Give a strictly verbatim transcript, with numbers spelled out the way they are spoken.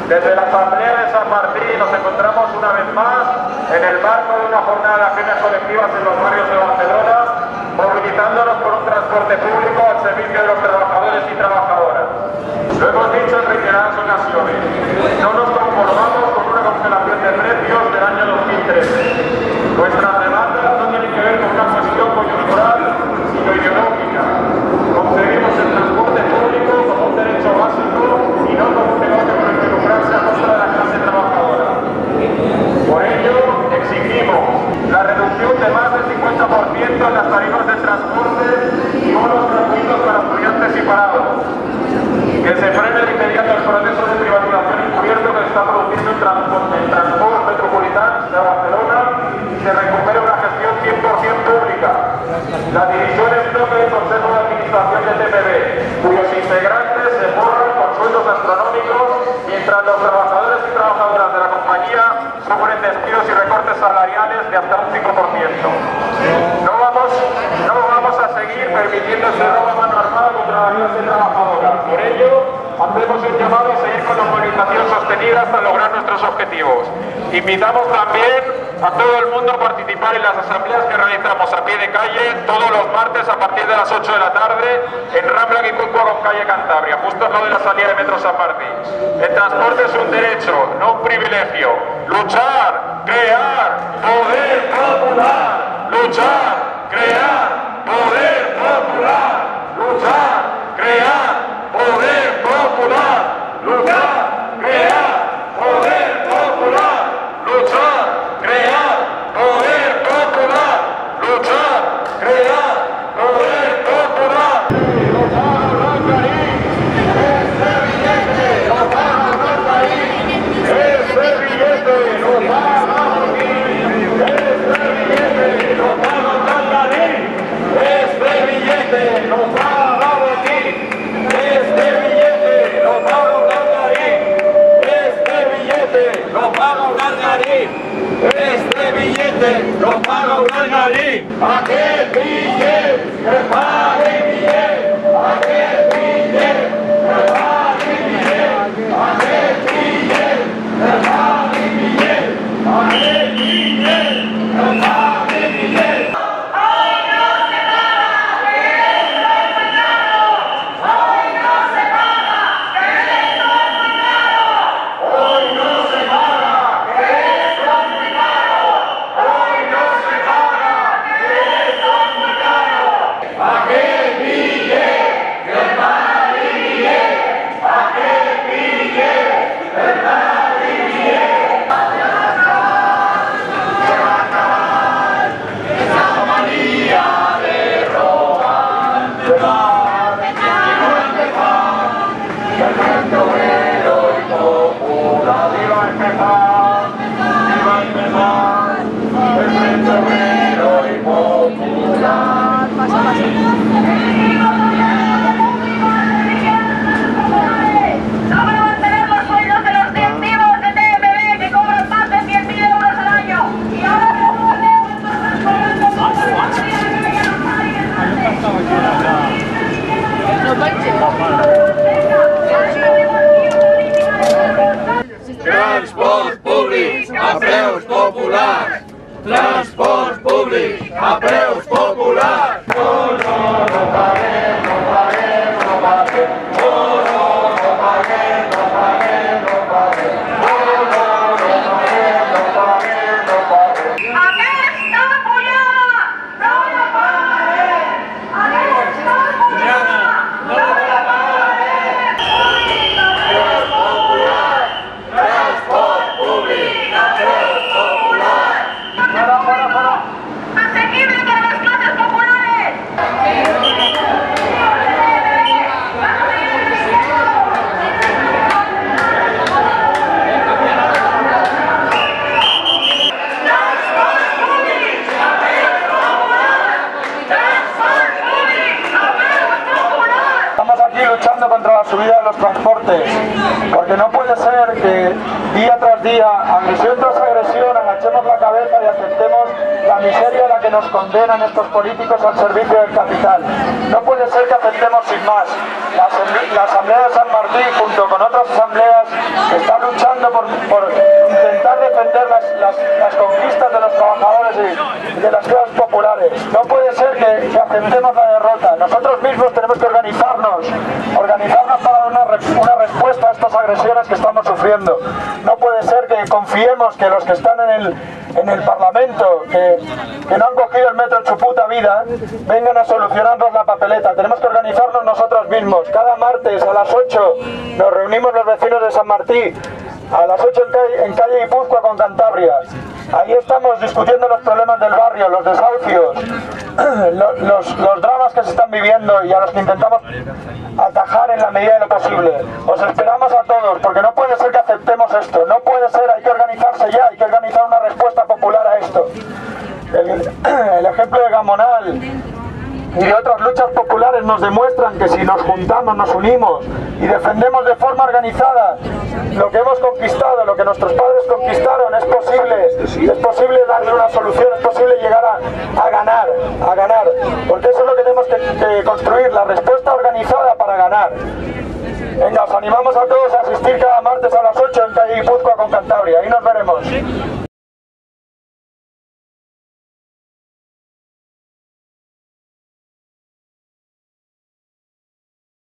Desde la Asamblea de San Martín nos encontramos una vez más en el marco de una jornada de acciones colectivas en los barrios de Barcelona, movilizándonos por un transporte público al servicio de los trabajadores y trabajadoras. Lo hemos dicho en reiteradas ocasiones, no nos conformamos con una congelación de precios del año dos mil trece. Nuestras demandas no tienen que ver con una cuestión coyuntural, sino ideológica. Concebimos el transporte público como un derecho básico y no como un negocio por el que lucrarse a costa de la clase trabajadora. Por ello, exigimos la reducción de más del cincuenta por ciento en las tarifas de transporte y bonos gratuitos para estudiantes y parados. Que se frene de inmediato el proceso de privatización encubierto que se está produciendo en transporte, en transporte metropolitano de Barcelona y se recupere una gestión cien por cien pública. La división en bloque del Consejo de Administración del T P B, cuyos integrantes se forran con sueldos astronómicos, mientras los trabajadores y trabajadoras de la compañía sufren despidos y recortes salariales de hasta un cinco por ciento. No vamos, no vamos a seguir permitiendo ese robo a mano armada contra la clase trabajadora. Por ello, hacemos un llamado a seguir con la movilización sostenida hasta lograr nuestros objetivos. Invitamos también a todo el mundo a participar en las asambleas que realizamos a pie de calle todos los martes a partir de las ocho de la tarde en Rambla Guipúzcoa con calle Cantabria, justo al lado de la salida de Metro San Martín. El transporte es un derecho, no un privilegio. Luchar, crear, poder popular. Luchar, crear, poder popular. Luchar, crear, poder popular. Luchar, crear, poder popular. Luchar, crear, poder popular. Luchar, crear, poder popular. Lo paga Blancarín, este billete, lo paga Blancarín, este billete, lo paga Blancarín, este billete, lo paga Blancarín, este billete, lo paga Blancarín, este billete, lo paga Blancarín, este billete, lo paga Blancarín, este billete, lo paga Blancarín, aquel billete, que pague billete, aquel billete, que pague billete, aquel billete, que pague billete, aquel billete, que pague billete. Transport públic a preus populars! Transport públic a preus populars! No, no, no paguem, no paguem, no paguem. No, no, no paguem, no paguem, no paguem. No, no, no paguem, no paguem, no paguem. Aquesta pujada no la pagarem! Aquesta pujada no la pagarem! Transport públic a preus populars! ¡Asequible para las clases populares! Estamos aquí luchando contra la subida de los transportes, porque no puede ser que día tras día, agresión tras agresión, agachemos la cabeza y aceptemos la la miseria a la que nos condenan estos políticos al servicio del capital. No puede ser que aceptemos sin más. La, asamble la Asamblea de San Martín, junto con otras asambleas, está luchando por, por intentar defender las, las, las conquistas de los trabajadores y de las clases populares. No puede ser que, que aceptemos la derrota. Nosotros mismos tenemos que organizarnos, organizarnos para dar una, una respuesta a estas agresiones que estamos sufriendo. No puede ser que confiemos que los que están en el, en el Parlamento, que, que no han cogido el metro en su puta vida, vengan a solucionarnos la papeleta. Tenemos que organizarnos nosotros mismos. Cada martes a las ocho nos reunimos los vecinos de San Martín, a las ocho en calle, en calle Guipúzcoa con Cantabria. Ahí estamos discutiendo los problemas del barrio, los desahucios, los, los, los dramas que se están viviendo y a los que intentamos atajar en la medida de lo posible. Os esperamos a todos, porque no puede ser que aceptemos esto, no puede ser, hay que organizarse ya, hay que organizar una respuesta popular a esto. El, el ejemplo de Gamonal y de otras luchas populares nos demuestran que si nos juntamos, nos unimos y defendemos de forma organizada lo que hemos conquistado, lo que nuestros padres conquistaron, es posible, es posible darle una solución, es posible llegar a, a ganar, a ganar, porque eso es lo que tenemos que, que construir, la respuesta organizada para ganar. Venga, os animamos a todos a asistir cada martes a las ocho en calle Guipúzcoa con Cantabria, ahí nos veremos.